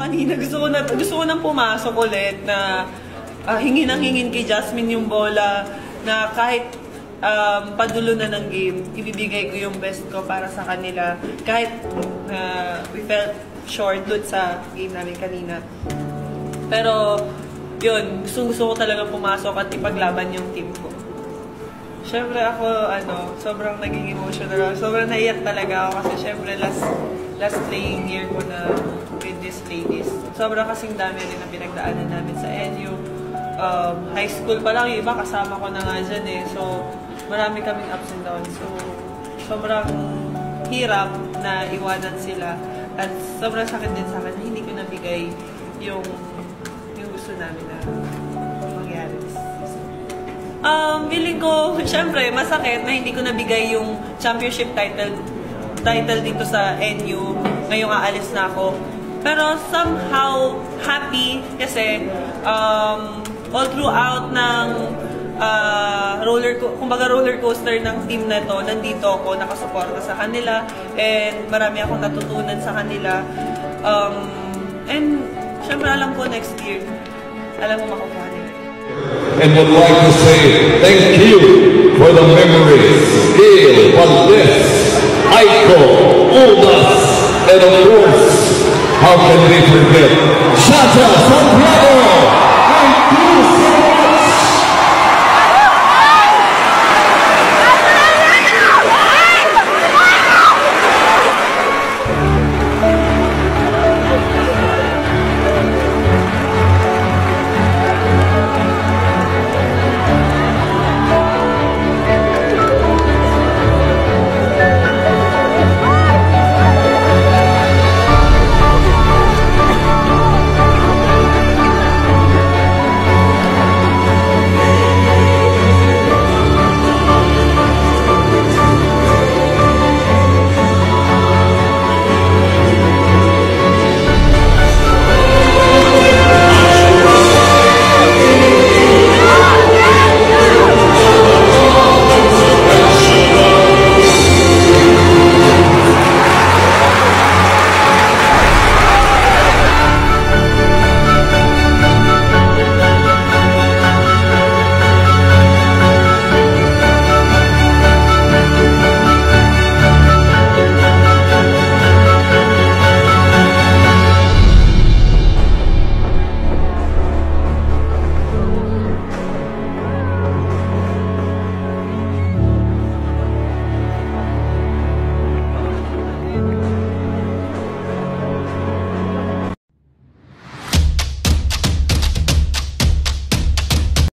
kanina, gusto ko nang pumasok ulit na hingin ang hingin kay Jasmine yung bola na kahit padulo na ng game, ibibigay ko yung best ko para sa kanila. Kahit we felt short doon sa game namin kanina. Pero, yun, gusto ko talaga pumasok at ipaglaban yung team ko. Siyempre ako, sobrang naging emotional. Sobrang naiyak talaga ako kasi siyempre last playing year ko na with these ladies. Sobrang kasing dami rin na pinagdaanan namin sa NU. High school pa lang, yung iba kasama ko na nga dyan eh. So, marami kaming ups and downs. So, sobrang hirap na iwanan sila. At sobrang sakit din sa akin na hindi ko nabigay yung gusto namin na mangyari. Feeling ko, syempre, masakit na hindi ko nabigay yung championship title dito sa NU. Ngayong aalis na ako. Pero somehow happy kasi all throughout ng kumbaga roller coaster ng team na to, nandito ako, nakasuporta sa kanila, and marami akong natutunan sa kanila. And syempre alam ko next year, alam mo makukuha nila. And would like to say thank you for the memories, Gail, Valdez, Aiko, Udas, and of course, how can we forget Shata Santiago?